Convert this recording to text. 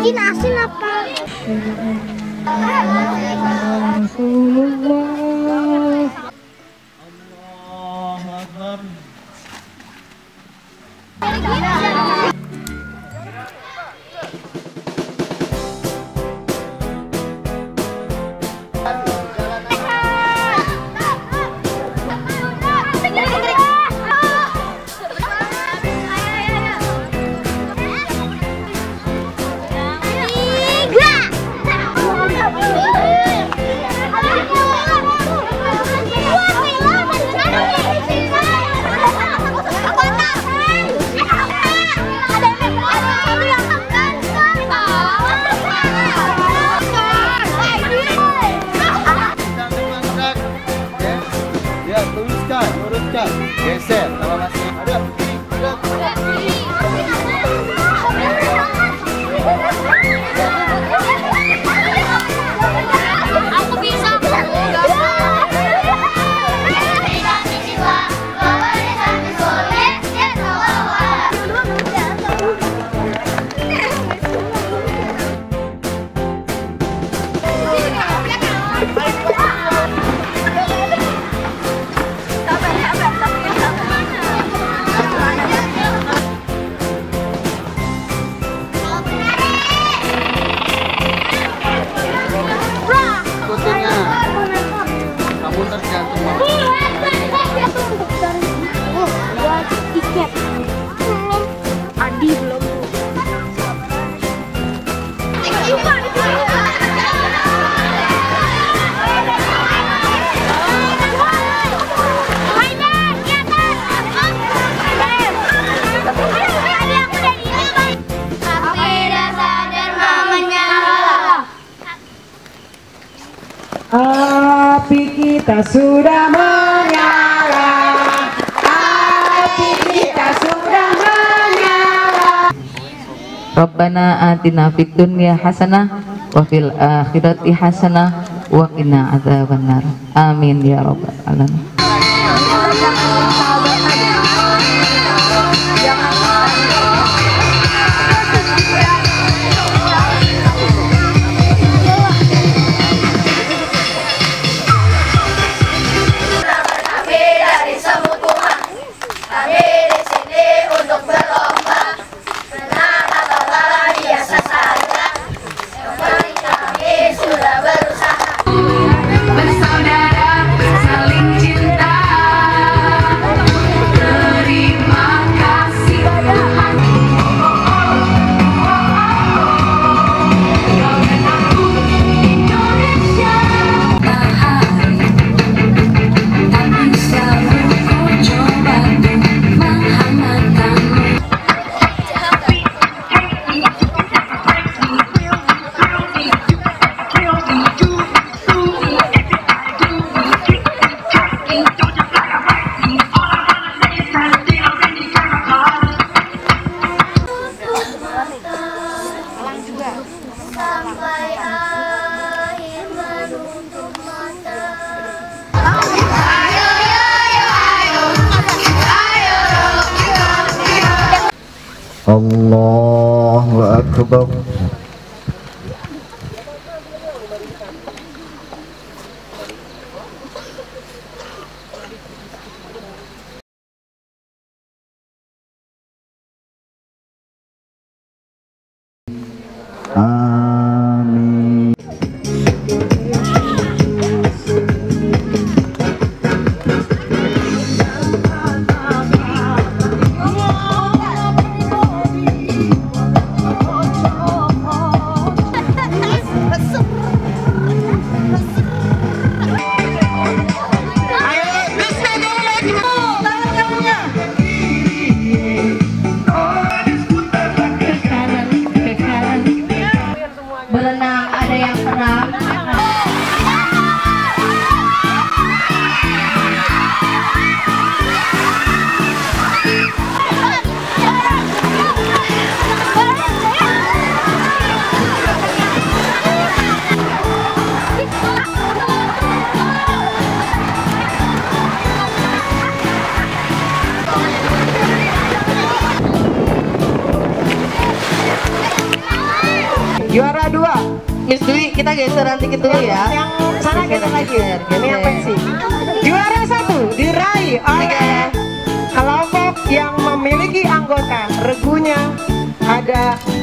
Bikin asin apa? Luruskan, geser, kalau masih ada. Aku bisa. Api kita sudah menyala, api kita sudah menyala. Rabbana atina fid dunya hasanah wa fil akhirati hasanah wa qina adzabannar. Amin ya rabbal alamin. Sampai akhir menutup mata. Allahu Akbar. Amin. Miss Dwi, kita geser nanti dulu ya. Yang sana geser lagi. Ini yang pensi. Juara 1 diraih oleh kelompok yang memiliki anggota regunya ada